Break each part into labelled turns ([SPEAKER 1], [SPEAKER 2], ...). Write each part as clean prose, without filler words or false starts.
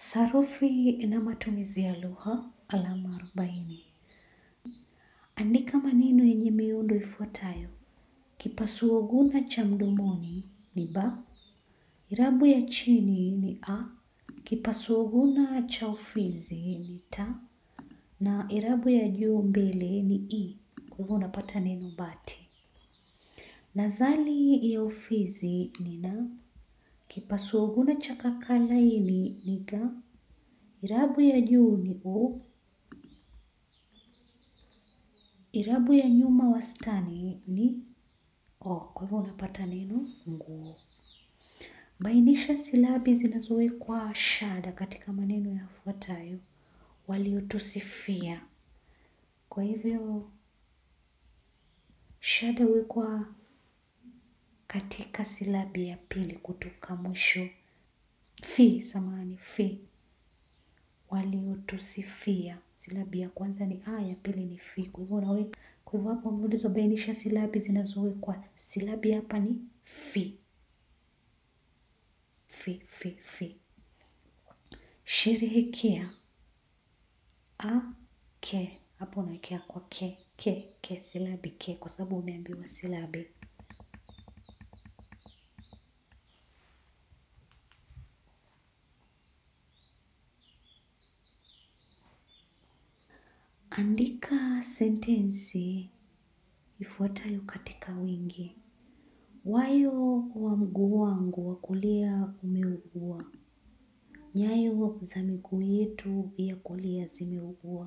[SPEAKER 1] Sarufi na matumizi ya lugha, alama 40. Andika maneno yenye miundo ifuatayo. Kipasuo guna cha mdomoni ni ba. Irabu ya chini ni a. Kipasuo guna cha ufizi ni ta. Na irabu ya juu mbele ni i. Kwa hivyo unapata neno bati. Nazali ya ufizi ni na. Kipasuo guna cha kakalaini ni ga. Irabu ya juu ni u. Irabu ya nyuma wastani ni o. Kwa hivyo unapata neno nguo. Bainisha silabi zinazowekwa shada katika maneno yafuatayo. Waliotusifia. Kwa hivyo shada huwekwa katika silabi ya pili kutoka mwisho. Fi. Waliotusifia. Silabi ya kwanza ni a, ya pili ni fi. Kwa hivyo hapo mfululizo bainisha silabi zinazowekwa. Silabi hapa ni fi. Fi. Sherehekea. A, ke. Hapo unawekea kwa ke. Silabi ke kwa sababu umeambiwa silabi. Andika sentensi ifuatayo katika wingi. Wayo wa mguu wangu wa kulia umeugua. Nyayo za miguu yetu ya kulia zimeugua.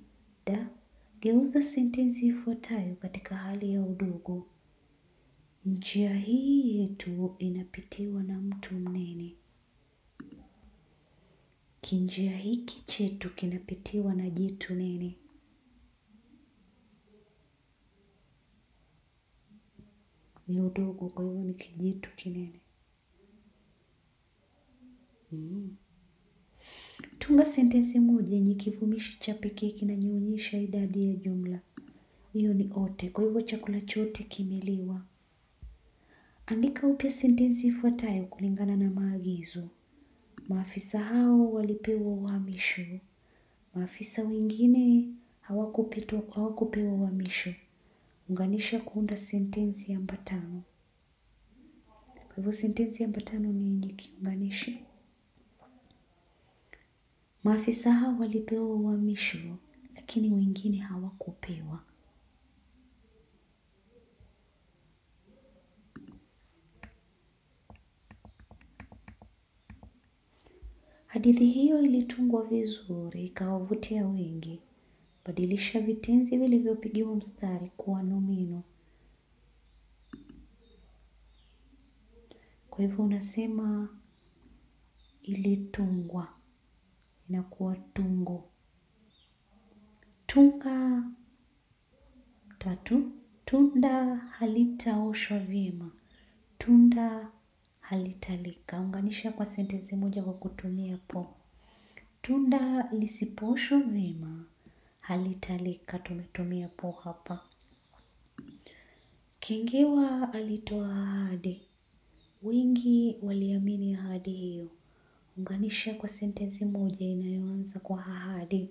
[SPEAKER 1] Geuza sentensi ifuatayo katika hali ya udogo. Njia hii yetu inapitiwa na mto mnene. Kinjia hiki chetu kinapitiwa na jitu nene. Ni udogo, kwa hivyo ni kijitu kinene. Tunga sentensi moja yenye kivumishi cha pekee kinanyonyesha idadi ya jumla. Hiyo ni ote, kwa hivyo chakula chote kimeliwa. Andika upya sentensi ifuatayo kulingana na maagizo. Maafisa hao walipewa uhamisho. Maafisa wengine hawakupewa uhamisho. Unganisha kuunda sentensi ambatano. Kwa hivyo sentensi ambatano ni yenye kiunganishi. Maafisa hao walipewa uhamisho, lakini wengine hawakupewa. Hadithi hiyo ilitungwa vizuri, ikawavutia wengi. Badilisha vitenzi vilivyopigiwa mstari kuwa nomino. Kwa hivyo unasema ilitungwa, inakuwa tungo. Tunga 3. Tunda halitaoshwa vyema. Tunda halitalika. Unganisha kwa sentensi moja kwa kutumia po. Tunda lisipooshwa vyema halitalika. Tumetumia po hapa. Kengewa alitoa ahadi. Wengi waliamini ahadi hiyo. Unganisha kwa sentensi moja inayoanza kwa ahadi.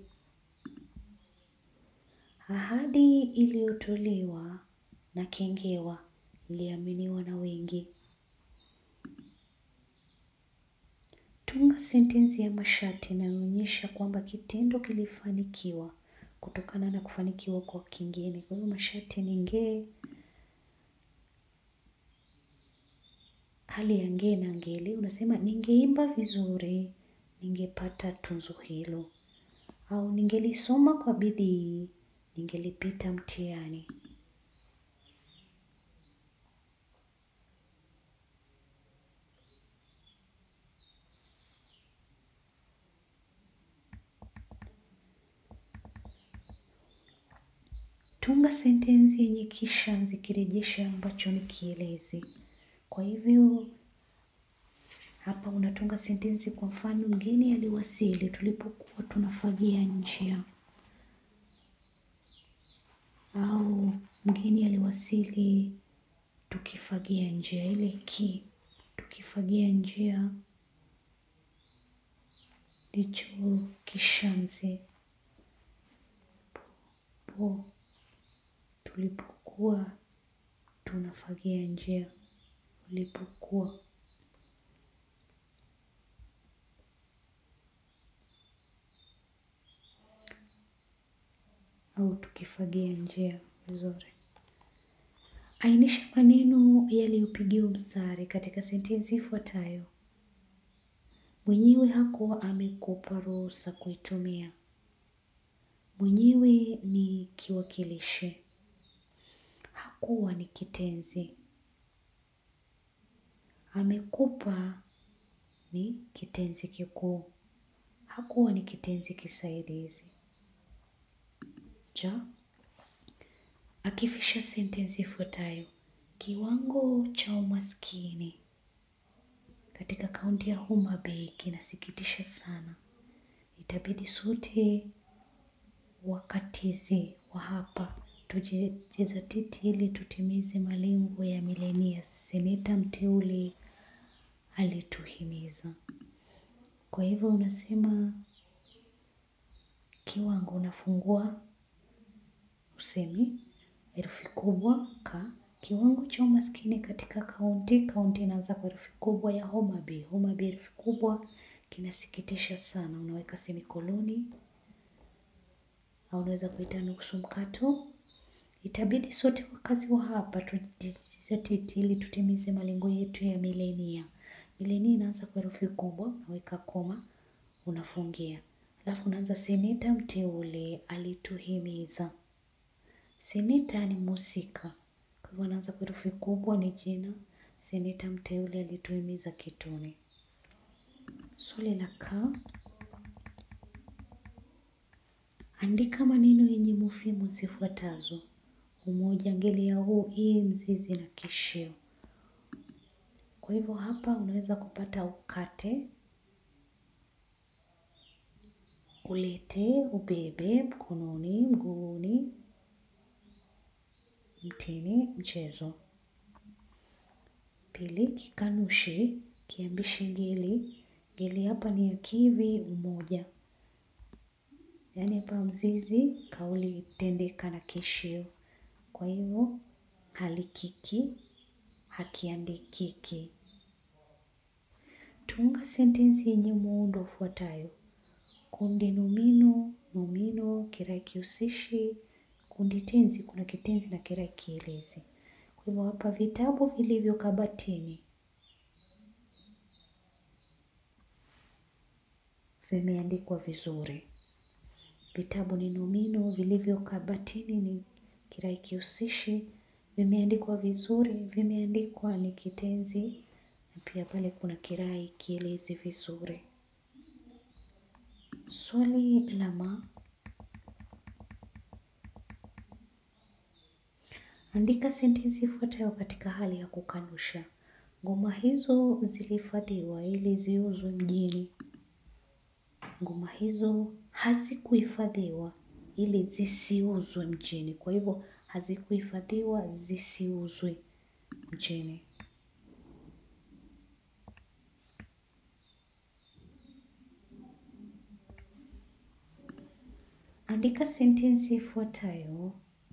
[SPEAKER 1] Ahadi iliyotolewa na kengewa iliaminiwa na wengi. Tunga sentensi ya masharti inayoonyesha kwamba kitendo kilifanikiwa kutokana na kufanikiwa kwa kingine. Kwa hiyo masharti ni nge, hali ya nge na ngeli. Unasema ningeimba vizuri, ningepata tunzo hilo. Au ningelisoma kwa bidii, ningelipita mtihani. Tunga sentensi yenye kishazi kirejeshi ambacho ni kielezi. Kwa hivyo hapa unatunga sentensi kwa mfano mgeni aliwasili tulipokuwa tunafagia njia. Au mgeni aliwasili tukifagia njia, ile tukifagia njia. ndicho kishazi. Po, tulipokuwa tunafagia njia. Ulipokuwa. Au tukifagia njia vizuri. Ainisha maneno yaliyopigiwa mstari katika sentensi ifuatayo. Mwenyewe hakuwa amekupa ruhusa kuitumia. Mwenyewe ni kiwakilishi. Hakuwa ni kitenzi. Amekupa ni kitenzi kikuu. Hakuwa ni kitenzi kisaidizi. Ja, akifisha sentensi ifuatayo. Kiwango cha umaskini katika kaunti ya Homa Bay kinasikitisha sana. Itabidi sote wakatizi wa hapa tujizatiti ili tutimize malengo ya milenia. Seneta mteule alituhimiza. Kwa hivyo unasema kiwango, unafungua usemi herufi kubwa ka. Kiwango cha umaskini katika kaunti inaanza kwa herufi kubwa ya Homa Bay. Homa Bay herufi kubwa, kinasikitisha sana. Unaweka semikoloni au unaweza kuita nusu mkato. Itabidi sote wakazi wa hapa tujizatiti ili tutimize malengo yetu ya milenia. Milenia inaanza kwa herufi kubwa, unaweka koma, unafungia. Alafu unaanza seneta mteule alituhimiza. Seneta ni mhusika. Kwa hivyo anaanza kwa herufi kubwa, ni jina. Seneta mteule alituhimiza kituni. Swali la ka. Andika maneno yenye mofimu zifuatazo. Umoja, ngeli ya huu, hii, mzizi na kishio. Kwa hivyo hapa unaweza kupata ukate, ulete, ubebe, mkononi, mguuni, mtini, mchezo. Pili, kikanushi, kiambishi ngeli. Ngeli hapa ni ya kivi, umoja. Yaani hapa mzizi, kauli tendeka na kishio. Kwa hivyo halikiki, hakiandikiki. Tunga sentensi yenye muundo ufuatayo. Kundi nomino, nomino, kirai kihusishi, kundi tenzi, kuna kitenzi na kirai kielezi. Kwa hivyo hapa vitabu vilivyo kabatini vimeandikwa vizuri. Vitabu ni nomino, vilivyo kabatini ni kirai kihusishi, vimeandikwa vizuri, vimeandikwa ni kitenzi, na pia pale kuna kirai kielezi vizuri. Swali la ma. Andika sentensi ifuatayo katika hali ya kukanusha. Ngoma hizo zilihifadhiwa ili ziuzwe mjini. Ngoma hizo hazikuhifadhiwa ili zisiuzwe mjini. Kwa hivyo hazikuhifadhiwa zisiuzwe mjini. Andika sentensi ifuatayo.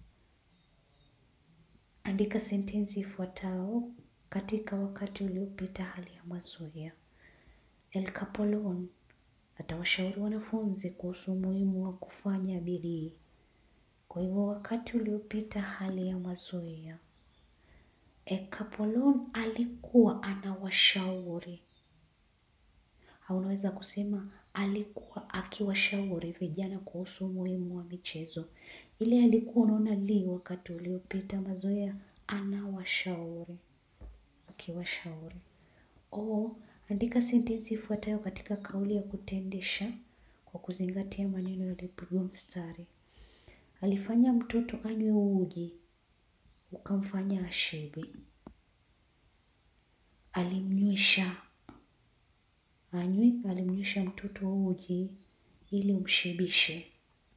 [SPEAKER 1] Andika sentensi ifuatayo katika wakati uliopita hali ya mazoea. El Capolon atawashauri wanafunzi kuhusu umuhimu wa kufanya bidii. Kwa hivyo wakati uliopita hali ya mazoea. El Capolon alikuwa anawashauri. Au unaweza kusema alikuwa akiwashauri vijana kuhusu umuhimu wa michezo. Ile alikuwa unaona li wakati uliopita mazoea, anawashauri. Akiwashauri. Andika sentensi ifuatayo katika kauli ya kutendesha kwa kuzingatia maneno yaliyopigwa mstari. Alifanya mtoto anywe uji, ukamfanya ashibe. Alimnywesha mtoto uji ili umshibishe.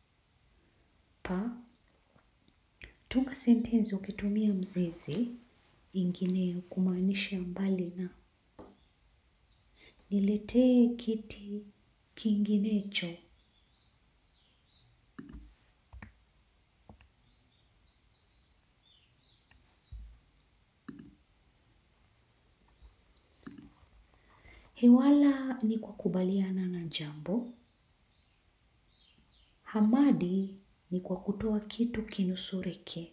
[SPEAKER 1] Pa, tunga sentensi ukitumia mzizi ingineyo kumaanisha mbali na. Niletee kiti kinginecho. Hiwala ni kwa kubaliana na jambo. Hamadi ni kwa kutoa kitu kinusurike.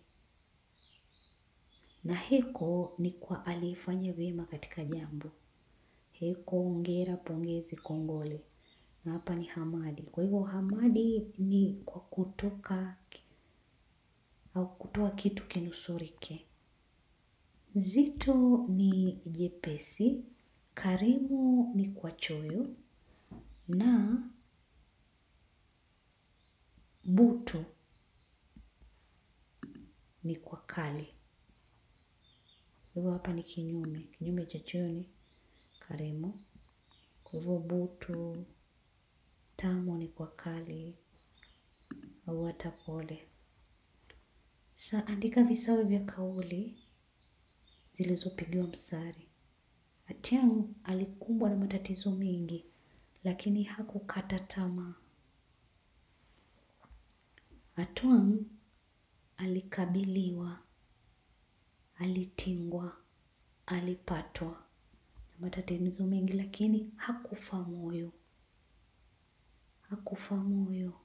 [SPEAKER 1] Na heko ni kwa aliyefanya vyema katika jambo. Heko, hongera, pongezi, kongole. Na hapa ni hamadi. Kwa hivyo hamadi ni kwa kutoka au kutoa kitu kinusurike. Zito ni jepesi. Karimu ni kwa choyo. Na butu ni kwa kali. Kwa hivyo hapa ni kinyume. Kinyume cha choyo ni karimu. Kwa hivyo butu, tamu ni kwa kali au hata pole. Sasa andika visawe vya kauli zilizopigiwa mstari. Atiang alikumbwa na matatizo mengi, lakini hakukata tamaa. Atuang alikabiliwa, alitingwa, alipatwa na matatizo mengi, lakini hakufa moyo. Hakufa moyo.